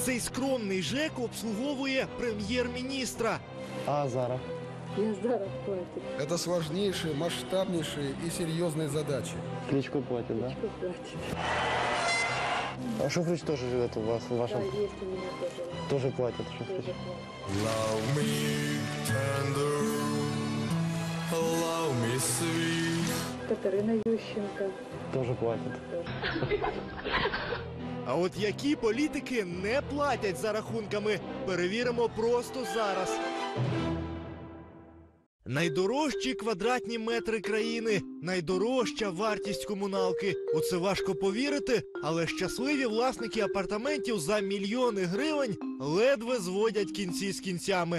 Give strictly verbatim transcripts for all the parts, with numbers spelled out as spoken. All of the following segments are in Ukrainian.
Цей скромний ЖЕК обслуговує прем'єр-міністра. А Азаров? И Азаров платит. Это сложнейшие, масштабнейшие и серьезные задачи. Кличко платит, да? Кличко платит. А Шуфрич тоже живет у вас, в Да, вашем... есть у меня тоже. Тоже платит Шуфрич. Тоже платит. Love me tender, love me sweet. Катерина Ющенко. Тоже платит. А от які політики не платять за рахунками, перевіримо просто зараз. Найдорожчі квадратні метри країни, найдорожча вартість комуналки. У це важко повірити, але щасливі власники апартаментів за мільйони гривень ледве зводять кінці з кінцями.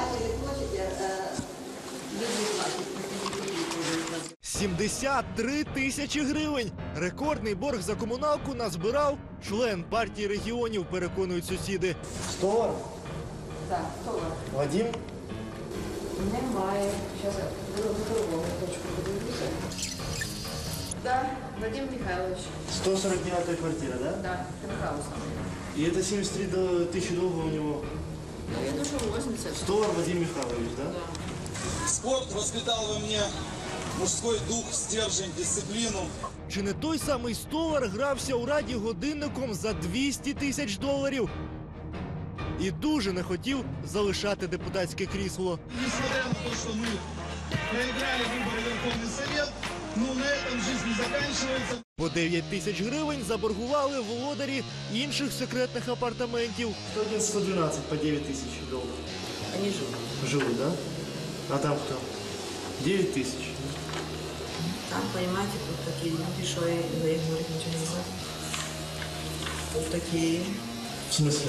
сімдесят три тисячі гривень. Рекордний борг за комуналку назбирав член партії регіонів, переконують сусіди. Столар? Так, хто? Вадим? Немає. Зараз я другу точку подивлюся. Так, Вадим Михайлович. сто сорок девятая квартира, да? Так, Пентхаусом. И это семьдесят три тысячи долга у него. Ну, я думаю, восемьдесят. Столар Вадим Михайлович, да? Да. Спорт воспитал во мне мужской дух, стержень, дисциплину. Чи не той самий столар грався у Раді годинником за двісті тисяч доларів? І дуже не хотів залишати депутатське крісло. Несмотря на то, что мы проиграли выборы в Верховный Совет, но на этом жизнь не заканчивается. По дев'ять тисяч гривень заборгували володарі інших секретних апартаментів. сто одиннадцать, сто двенадцать по девять тысяч долга. Они живут. Живут, да? А там кто? девять тысяч. Там, понимаете, тут такие люди, что я за их говорить ничего не знаю. Тут такие. В смысле?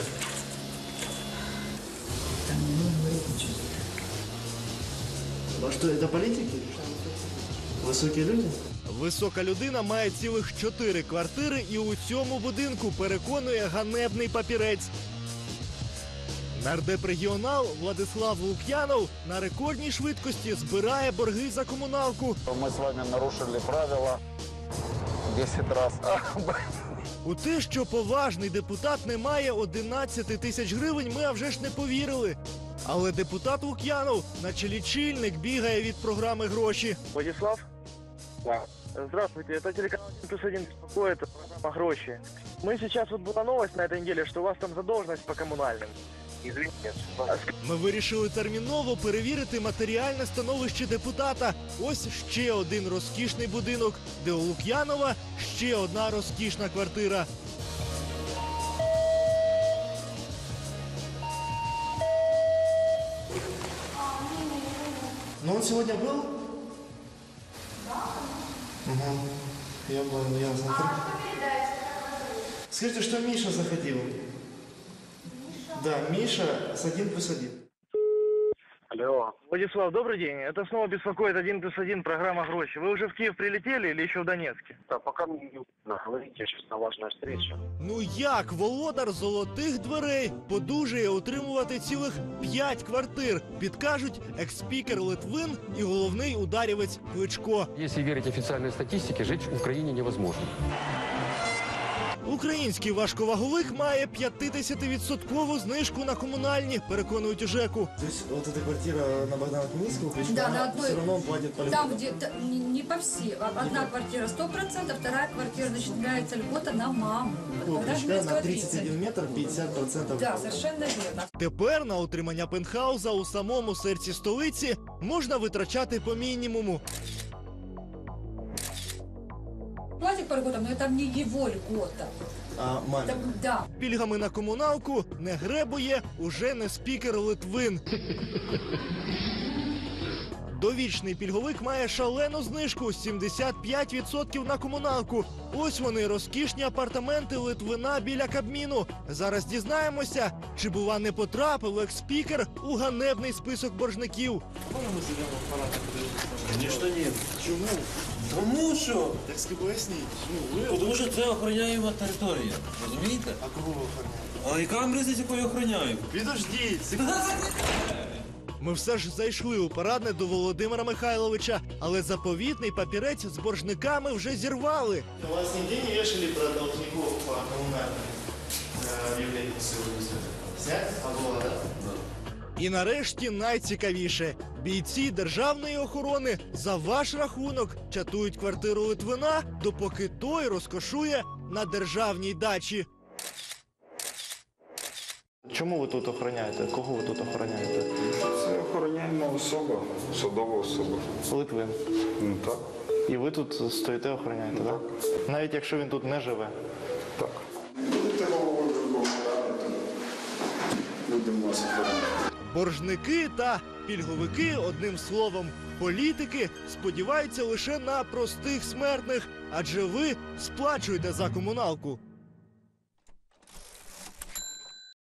Там не нужно говорить ничего. А что, это политики? Высокие люди? Висока людина має цілих чотири квартири і у цьому будинку, переконує ганебний папірець. Нардеп-регіонал Владислав Лук'янов на рекордній швидкості збирає борги за комуналку. Мы с вами нарушили правила десять раз. У те, що поважний депутат не має одинадцяти тисяч гривень, ми а вже ж не повірили. Але депутат Лук'янов, наче лічильник, бігає від програми гроші. Владислав? Да. Здравствуйте, это телеканал один плюс один беспокоит, программа «Гроши». Мы сейчас, вот была новость на этой неделе, что у вас там задолженность по коммунальным. Извините. Ми вирішили терміново перевірити матеріальне становище депутата. Ось ще один розкішний будинок, де у Лук'янова ще одна розкішна квартира. Ну он сегодня был? Да. Угу. Я был, я знаю. Скажите, что Миша заходил? Миша? Да, Миша с один плюс один. Алло. Владислав, добрый день. Это снова беспокоит один плюс один программа «Гроши». Вы уже в Киев прилетели или еще в Донецке? Да, пока мне не удобно говорить, я сейчас на важная встреча. Ну як володар золотих дверей подужує утримувати цілих п'ять квартир? Підкажуть екс-спікер Литвин і головний ударівець Кличко. Если верить официальной статистике, жить в Украине невозможно. Український важковаговик має п'ятдесятивідсоткову знижку на комунальні, переконують у ЖЕКу. То есть вот эта квартира на Богдана Хмельницкого, Да, на одной- все равно он платит по Там, где та- не, не по всей. Одна квартира сто процентов, вторая квартира начинается льгота на маму. Кличка Хмельницкого на тридцать. тридцать один метр пятьдесят процентов. Да, совершенно верно. Тепер на утримання пентхауза у самому серці столиці можна витрачати по мінімуму. Платит по льготам, но это не его льгота. А маме? Это- да. Пільгами на комуналку не гребує уже не спікер Литвин. Довічний пільговик має шалену знижку – сімдесят п'ять відсотків на комуналку. Ось вони, розкішні апартаменти Литвина біля Кабміну. Зараз дізнаємося, чи, бува, не потрапив екс-спікер у ганебний список боржників. Можно мы зайдем в аппарат? Конечно нет. Чому? Тому що? Так ски поясніть. Ну, ви... Тому що це охороняєма територія. Розумієте? А кого ви охороняєте? А яка вам різниця, якою охороняємо? Підождіть, Ми все ж зайшли у парадне до Володимира Михайловича, але заповітний папірець з боржниками вже зірвали. У вас нигде не вешали про должников по коммунальным? объявление сегодня снять? Позволено, да? І нарешті найцікавіше. Бійці державної охорони за ваш рахунок чатують квартиру Литвина, допоки той розкошує на державній дачі. Чому ви тут охороняєте? Кого ви тут охороняєте? Це охороняємо особа, судова особа. Литвин. Ну так. І ви тут стоїте, охороняєте, так? Да? Навіть якщо він тут не живе? Так. Будете головою Верховної Ради, то будемо вас охороняти. Боржники та пільговики, одним словом, політики, сподіваються лише на простих смертних, адже ви сплачуєте за комуналку.